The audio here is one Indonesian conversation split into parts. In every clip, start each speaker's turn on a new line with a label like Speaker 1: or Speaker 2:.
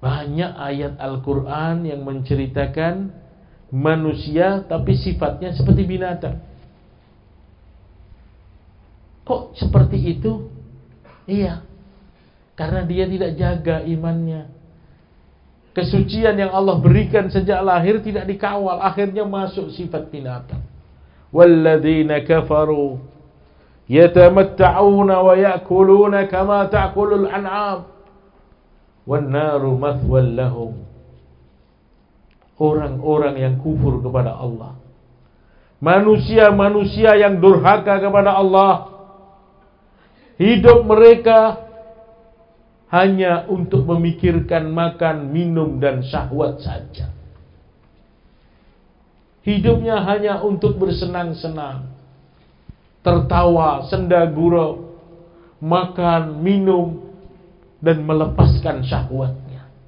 Speaker 1: Banyak ayat Al-Quran yang menceritakan manusia tapi sifatnya seperti binatang. Kok seperti itu? Iya, karena dia tidak jaga imannya. Kesucian yang Allah berikan sejak lahir tidak dikawal, akhirnya masuk sifat binatang. Walladzina kafaru yatamatta'una wa ya'kuluna kama ta'kulul an'am wan naru mathwal lahum. Orang-orang yang kufur kepada Allah, manusia-manusia yang durhaka kepada Allah, hidup mereka hanya untuk memikirkan makan, minum, dan syahwat saja. Hidupnya hanya untuk bersenang-senang, tertawa, senda gurau, makan, minum, dan melepaskan syahwatnya.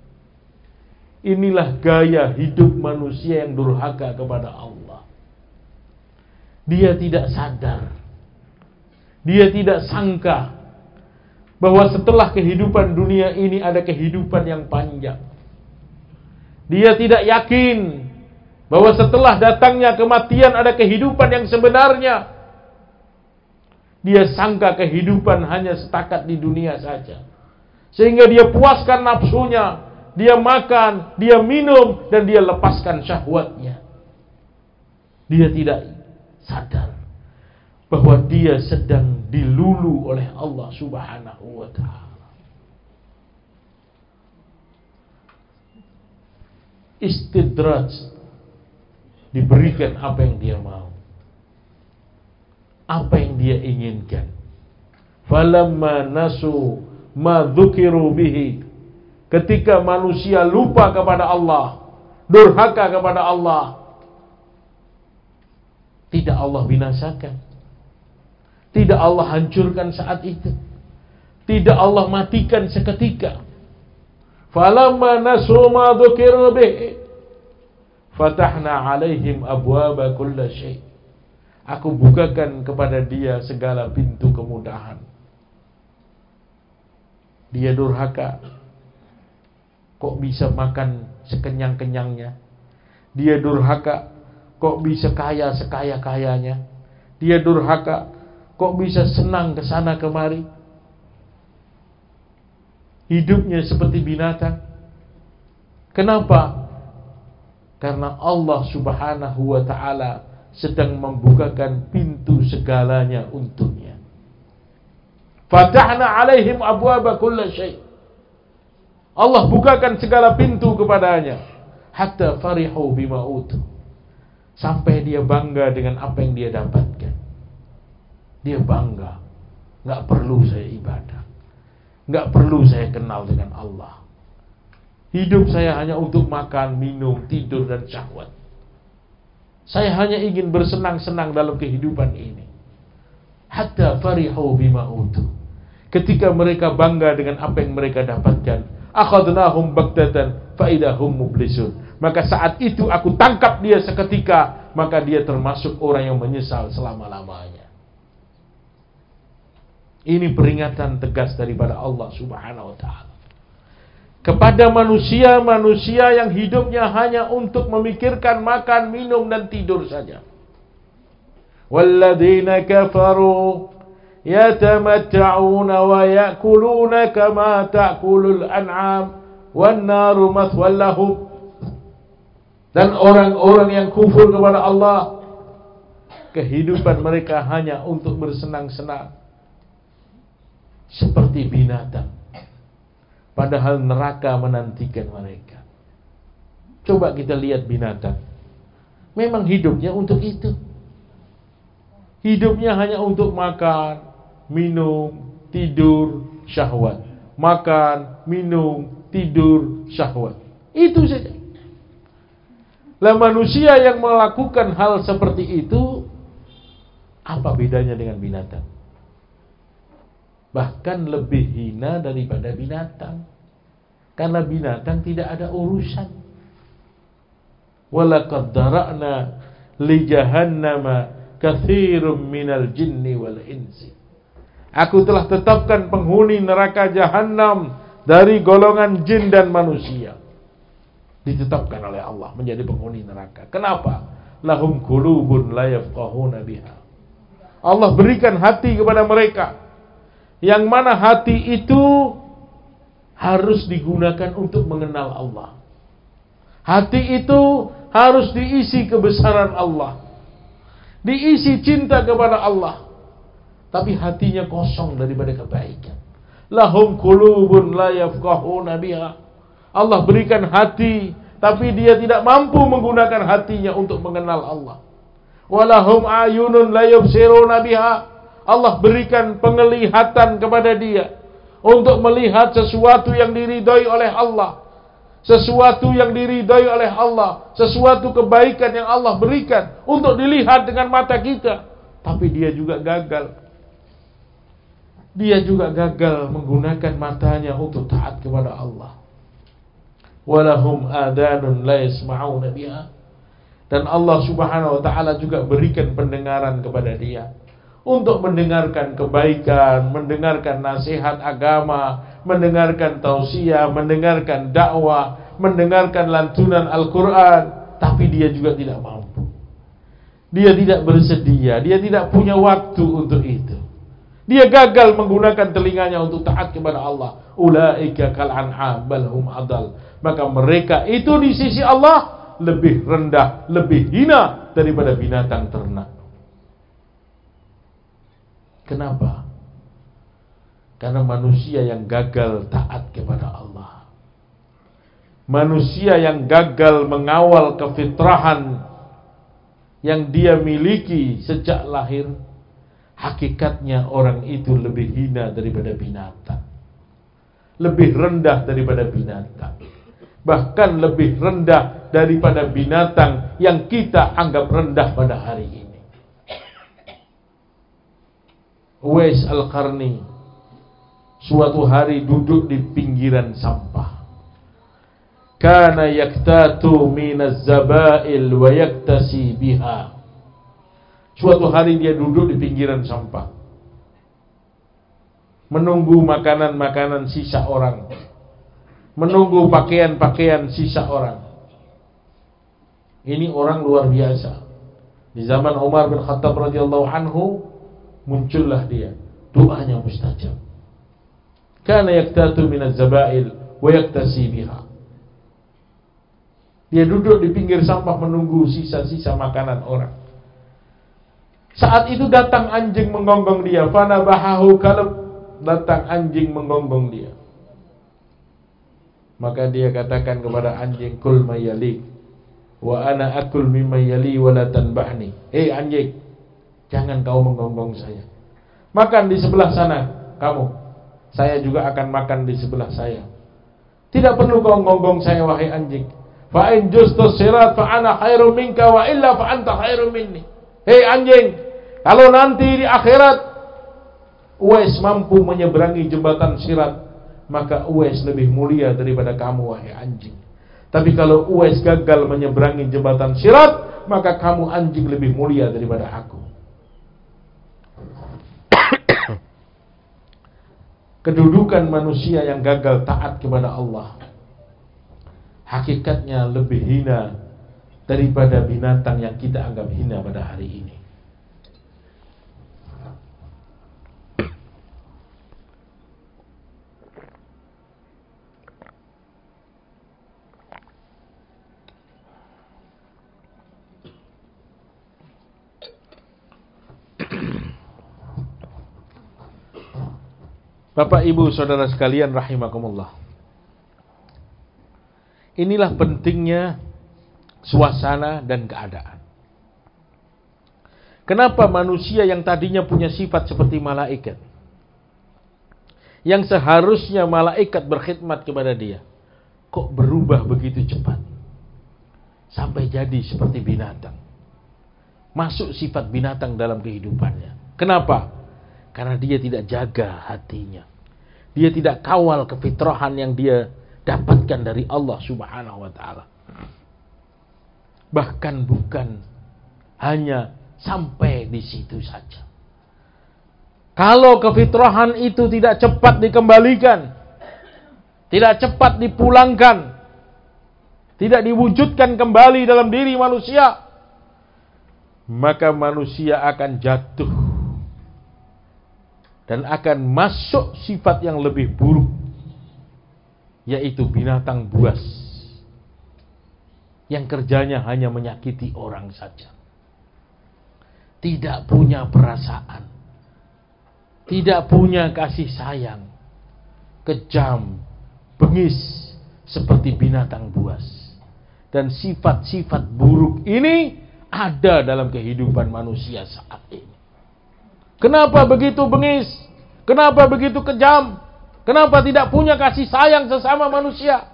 Speaker 1: Inilah gaya hidup manusia yang durhaka kepada Allah. Dia tidak sadar, dia tidak sangka bahwa setelah kehidupan dunia ini ada kehidupan yang panjang. Dia tidak yakin bahwa setelah datangnya kematian ada kehidupan yang sebenarnya. Dia sangka kehidupan hanya setakat di dunia saja, sehingga dia puaskan nafsunya, dia makan, dia minum, dan dia lepaskan syahwatnya. Dia tidak sadar bahwa dia sedang dilulu oleh Allah Subhanahu wa ta'ala. Istidraj, diberikan apa yang dia mau, apa yang dia inginkan. Falamma nasu ma dzukiru bihi, ketika manusia lupa kepada Allah, durhaka kepada Allah, tidak Allah binasakan, tidak Allah hancurkan saat itu, tidak Allah matikan seketika. Falamma nasu ma dzukiru bihi fatahna alaihim abwaba kulli syai'. Aku bukakan kepada dia segala pintu kemudahan. Dia durhaka, kok bisa makan sekenyang-kenyangnya. Dia durhaka, kok bisa kaya sekaya-kayanya. Dia durhaka, kok bisa senang ke sana kemari. Hidupnya seperti binatang. Kenapa? Karena Allah Subhanahu wa ta'ala sedang membukakan pintu segalanya untuknya. Fatahna alaihim abwaba kulli syai'. Allah bukakan segala pintu kepadanya. Hatta farihu bima utu, sampai dia bangga dengan apa yang dia dapatkan. Dia bangga, gak perlu saya ibadah, gak perlu saya kenal dengan Allah. Hidup saya hanya untuk makan, minum, tidur, dan syahwat. Saya hanya ingin bersenang-senang dalam kehidupan ini. Hatta farihu bima utu, ketika mereka bangga dengan apa yang mereka dapatkan, akhadnahum baghtatan fa idahum mublisun, maka saat itu aku tangkap dia seketika, maka dia termasuk orang yang menyesal selama-lamanya. Ini peringatan tegas daripada Allah Subhanahu wa ta'ala kepada manusia-manusia yang hidupnya hanya untuk memikirkan makan, minum, dan tidur saja. Walladzina kafaru yatamatta'una wa ya'kuluna kama ta'kulul an'am wan naru mathwal lahum. Dan orang-orang yang kufur kepada Allah, kehidupan mereka hanya untuk bersenang-senang seperti binatang, padahal neraka menantikan mereka. Coba kita lihat binatang, memang hidupnya untuk itu. Hidupnya hanya untuk makan, minum, tidur, syahwat. Makan, minum, tidur, syahwat. Itu saja. Lah manusia yang melakukan hal seperti itu, apa bedanya dengan binatang? Bahkan lebih hina daripada binatang. Karena binatang tidak ada urusan. Walaqad dara'na li jahannama katsirum minal jinni wal insi. Aku telah tetapkan penghuni neraka jahanam dari golongan jin dan manusia ditetapkan oleh Allah menjadi penghuni neraka. Kenapa? Lahum qulubun la yafqahuna biha. Allah berikan hati kepada mereka, yang mana hati itu harus digunakan untuk mengenal Allah. Hati itu harus diisi kebesaran Allah, diisi cinta kepada Allah, tapi hatinya kosong daripada kebaikan. Lahum qulubun la yafqahuna biha. Allah berikan hati, tapi dia tidak mampu menggunakan hatinya untuk mengenal Allah. Walahum ayunun la yubsiruna biha. Allah berikan penglihatan kepada dia untuk melihat sesuatu yang diridhai oleh Allah, sesuatu yang diridhai oleh Allah, sesuatu kebaikan yang Allah berikan untuk dilihat dengan mata kita. Tapi dia juga gagal. Dia juga gagal menggunakan matanya untuk taat kepada Allah. Walahum adanun la yasma'una biha. Dan Allah Subhanahu wa taala juga berikan pendengaran kepada dia untuk mendengarkan kebaikan, mendengarkan nasihat agama, mendengarkan tausiah, mendengarkan dakwah, mendengarkan lantunan Al-Qur'an, tapi dia juga tidak mampu. Dia tidak bersedia, dia tidak punya waktu untuk itu. Dia gagal menggunakan telinganya untuk taat kepada Allah. Ulaika kal an'am bal hum adal. Maka mereka itu di sisi Allah lebih rendah, lebih hina daripada binatang ternak. Kenapa? Karena manusia yang gagal taat kepada Allah, manusia yang gagal mengawal kefitrahan yang dia miliki sejak lahir, hakikatnya orang itu lebih hina daripada binatang, lebih rendah daripada binatang, bahkan lebih rendah daripada binatang yang kita anggap rendah pada hari ini. Uwais Al-Qarni suatu hari duduk di pinggiran sampah. Kana yaktatu minaz zabail wa yaktasi biha. Suatu hari dia duduk di pinggiran sampah, menunggu makanan-makanan sisa orang, menunggu pakaian-pakaian sisa orang. Ini orang luar biasa. Di zaman Umar bin Khattab radhiyallahu anhu muncullah dia, doanya mustajab. Kana yaktatu minaz zabail wa yaktasi biha. Dia duduk di pinggir sampah menunggu sisa-sisa makanan orang. Saat itu datang anjing menggonggong dia, fanabahahu kalb, datang anjing menggonggong dia. Maka dia katakan kepada anjing, kul mayalik wa ana akul mimma yali wa la tanbahni. Hei anjing, jangan kau menggonggong saya. Makan di sebelah sana kamu. Saya juga akan makan di sebelah saya. Tidak perlu kau gonggong saya wahai anjing. Fa in justus sirat fa ana khairum minka wa illa fa anta khairum minni. Hei anjing, kalau nanti di akhirat Uwais mampu menyeberangi jembatan sirat, maka Uwais lebih mulia daripada kamu wahai anjing. Tapi kalau Uwais gagal menyeberangi jembatan sirat, maka kamu anjing lebih mulia daripada aku. Kedudukan manusia yang gagal taat kepada Allah hakikatnya lebih hina daripada binatang yang kita anggap hina pada hari ini. Bapak, Ibu, Saudara sekalian rahimakumullah. Inilah pentingnya suasana dan keadaan. Kenapa manusia yang tadinya punya sifat seperti malaikat, yang seharusnya malaikat berkhidmat kepada dia, kok berubah begitu cepat sampai jadi seperti binatang, masuk sifat binatang dalam kehidupannya? Kenapa? Karena dia tidak jaga hatinya. Dia tidak kawal kefitrahan yang dia dapatkan dari Allah Subhanahu wa taala. Bahkan bukan hanya sampai di situ saja. Kalau kefitrahan itu tidak cepat dikembalikan, tidak cepat dipulangkan, tidak diwujudkan kembali dalam diri manusia, maka manusia akan jatuh dan akan masuk sifat yang lebih buruk, yaitu binatang buas yang kerjanya hanya menyakiti orang saja, tidak punya perasaan, tidak punya kasih sayang, kejam, bengis seperti binatang buas. Dan sifat-sifat buruk ini ada dalam kehidupan manusia saat ini. Kenapa begitu bengis? Kenapa begitu kejam? Kenapa tidak punya kasih sayang sesama manusia?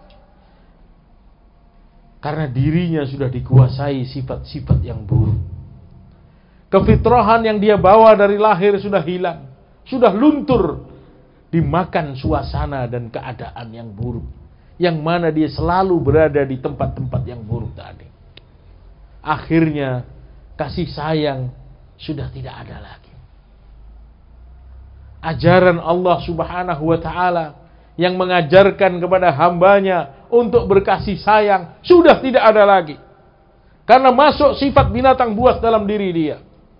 Speaker 1: Karena dirinya sudah dikuasai sifat-sifat yang buruk. Kefitrahan yang dia bawa dari lahir sudah hilang, sudah luntur, dimakan suasana dan keadaan yang buruk, yang mana dia selalu berada di tempat-tempat yang buruk tadi. Akhirnya kasih sayang sudah tidak ada lagi. Ajaran Allah Subhanahu wa ta'ala yang mengajarkan kepada hambanya untuk berkasih sayang sudah tidak ada lagi, karena masuk sifat binatang buas dalam diri dia.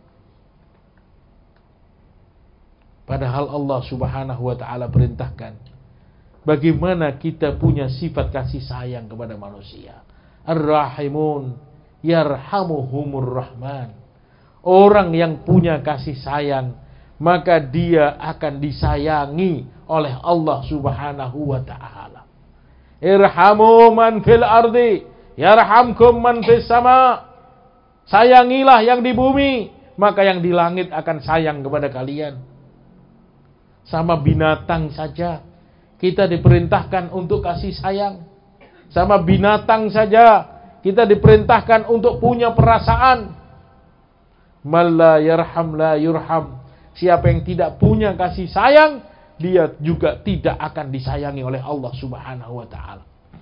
Speaker 1: Padahal Allah Subhanahu wa ta'ala perintahkan bagaimana kita punya sifat kasih sayang kepada manusia. Ar-Rahimun yarhamuhumur Rahman. Orang yang punya kasih sayang, maka dia akan disayangi oleh Allah Subhanahu wa ta'ala. Irhamu man fil ardi yarhamkum man fis sama. Sayangilah yang di bumi, maka yang di langit akan sayang kepada kalian. Sama binatang saja kita diperintahkan untuk kasih sayang. Sama binatang saja kita diperintahkan untuk punya perasaan. Man la yarham la yurham. Siapa yang tidak punya kasih sayang, dia juga tidak akan disayangi oleh Allah Subhanahu wa ta'ala.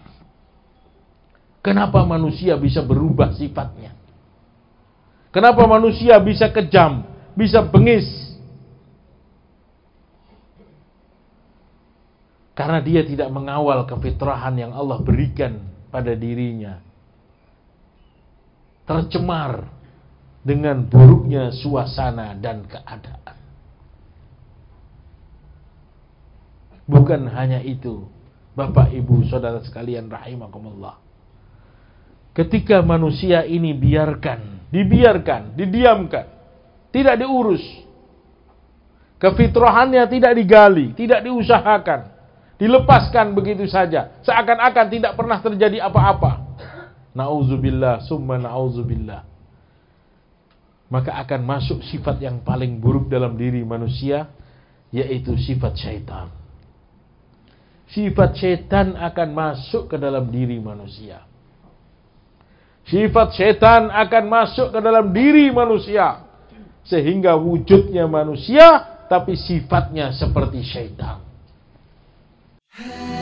Speaker 1: Kenapa manusia bisa berubah sifatnya? Kenapa manusia bisa kejam, bisa bengis? Karena dia tidak mengawal kefitrahan yang Allah berikan pada dirinya. Tercemar dengan buruknya suasana dan keadaan. Bukan hanya itu, Bapak, Ibu, Saudara sekalian rahimakumullah. Ketika manusia ini dibiarkan, didiamkan, tidak diurus, kefitrahannya tidak digali, tidak diusahakan, dilepaskan begitu saja, seakan-akan tidak pernah terjadi apa-apa. Na'udzubillah, summa na'udzubillah. Maka akan masuk sifat yang paling buruk dalam diri manusia, yaitu sifat syaitan. Sifat syaitan akan masuk ke dalam diri manusia. Sifat syaitan akan masuk ke dalam diri manusia, sehingga wujudnya manusia, tapi sifatnya seperti syaitan.